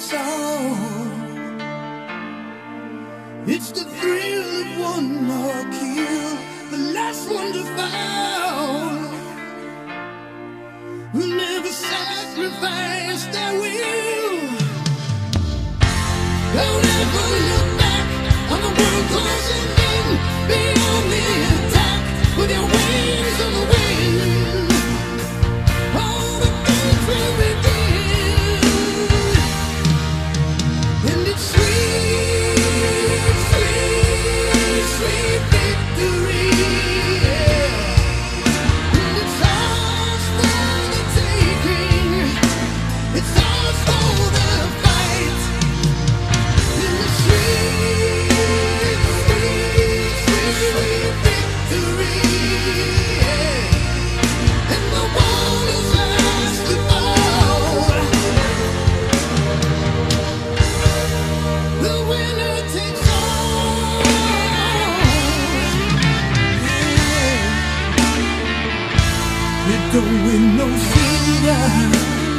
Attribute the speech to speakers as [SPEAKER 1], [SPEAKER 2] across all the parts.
[SPEAKER 1] takes all. It's the thrill of one more kill, the last one to fall. Will never sacrifice their will. Don't ever look back on the world closing in. Be on the attack with your wings on the wind. All the things will begin, and it's sweet, sweet, sweet victory. Yeah. And it's ours for the taking. It's ours for the fight. And it's sweet, sweet, sweet victory. Yeah. And the one who's last to fall, the winner takes all. Yeah. You don't win no silver.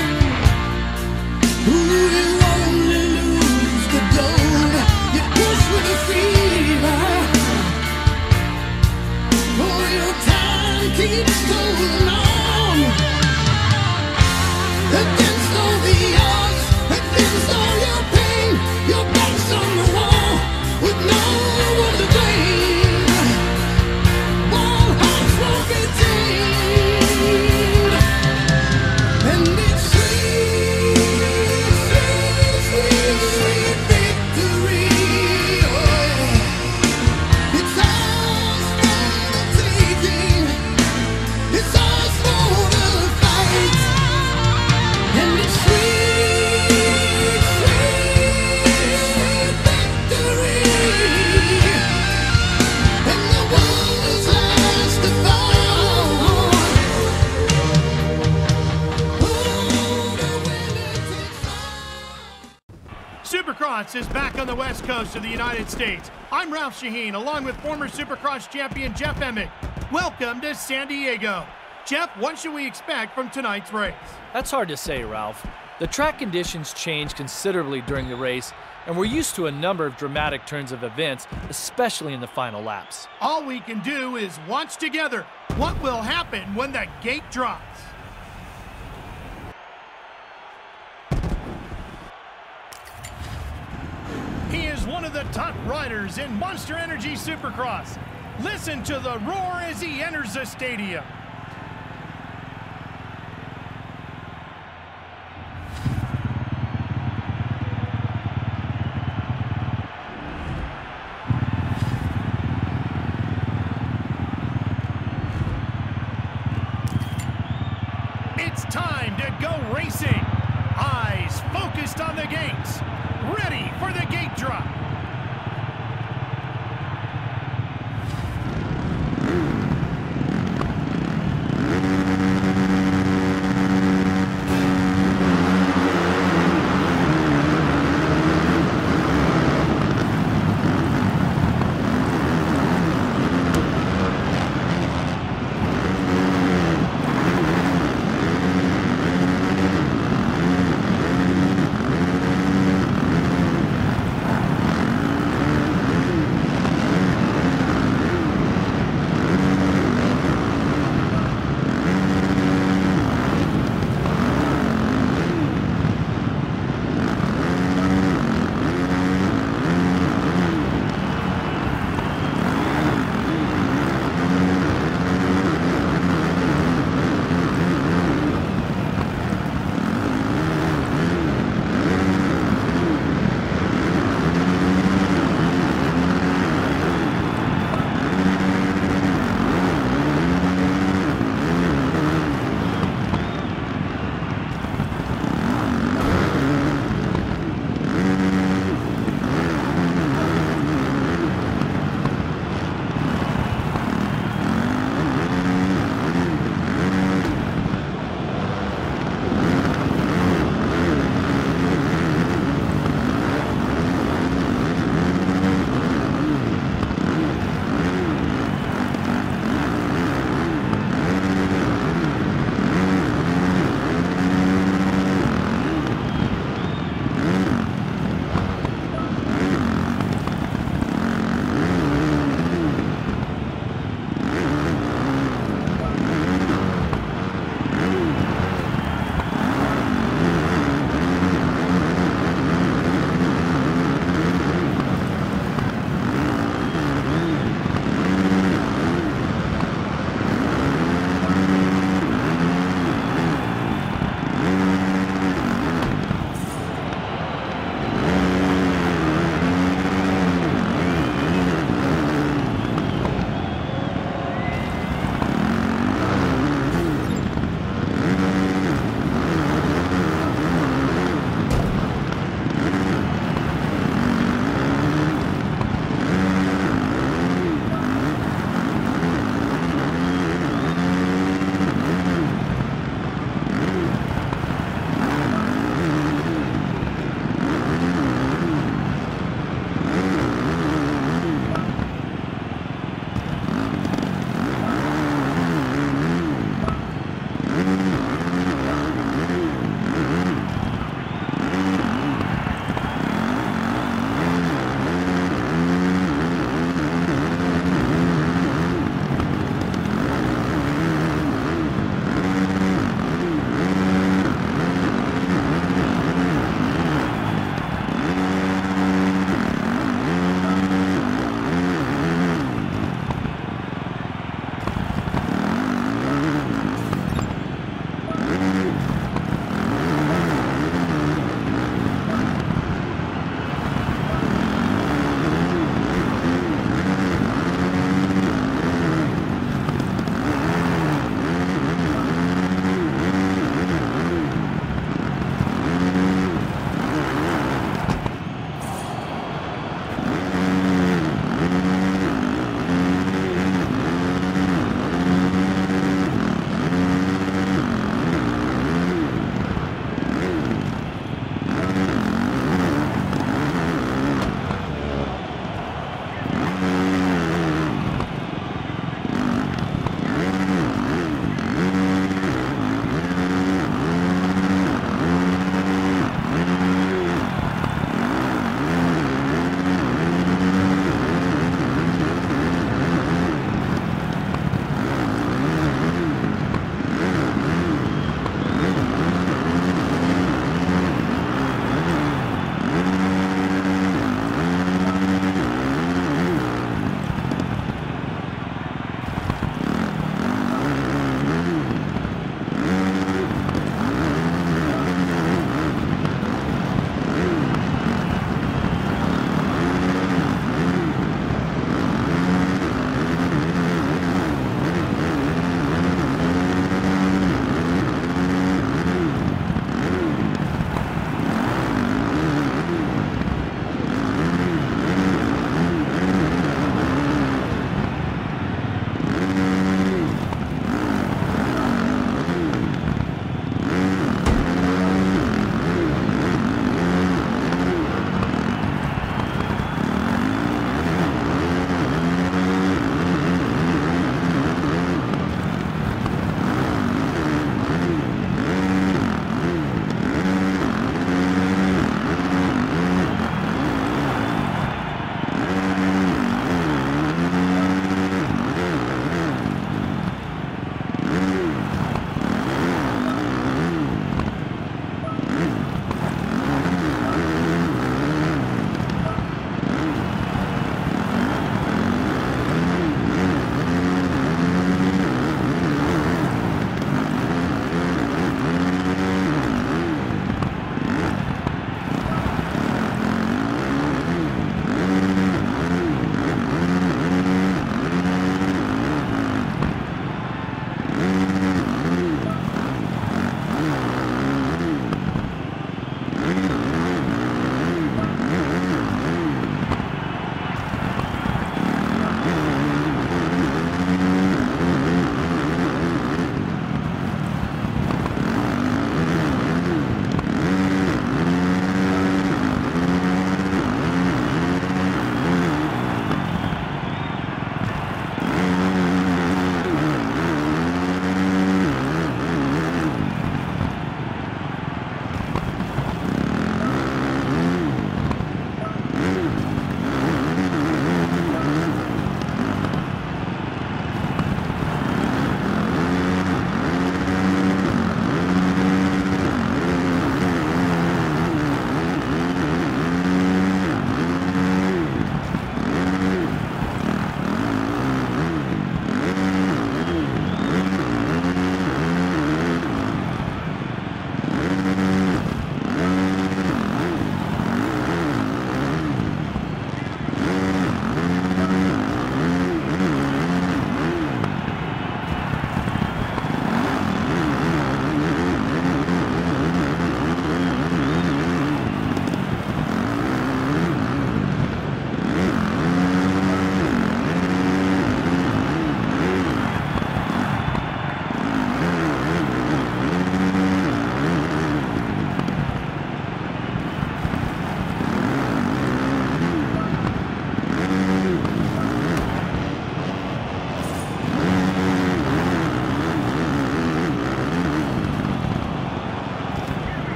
[SPEAKER 1] Ooh, you only lose the gold. You push with a fever. Oh, your time keeps going on. Against all the odds, against all your pain, your back's on the wall with no one to blame. While hearts won't be tamed, and it's sweet, sweet, sweet, sweet victory. Oh, yeah. It's ours for the taking. It's ours for the fight. And it's sweet, sweet, sweet victory. And the one who's last to fall. Oh, the winner takes all.
[SPEAKER 2] Supercross is back on the west coast of the United States. I'm Ralph Shaheen, along with former Supercross champion Jeff Emig. Welcome to San Diego. Jeff, what should we expect from tonight's race?
[SPEAKER 3] That's hard to say, Ralph. The track conditions changed considerably during the race, and we're used to a number of dramatic turns of events, especially in the final laps.
[SPEAKER 2] All we can do is watch together what will happen when the gate drops. He is one of the top riders in Monster Energy Supercross. Listen to the roar as he enters the stadium. It's time to go racing. Eyes focused on the gates. Ready for the gate drop.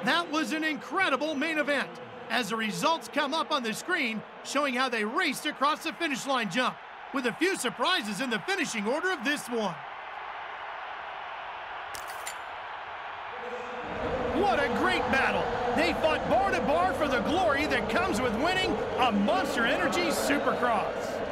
[SPEAKER 2] That was an incredible main event, as the results come up on the screen showing how they raced across the finish line jump, with a few surprises in the finishing order of this one. What a great battle! They fought bar to bar for the glory that comes with winning a Monster Energy Supercross.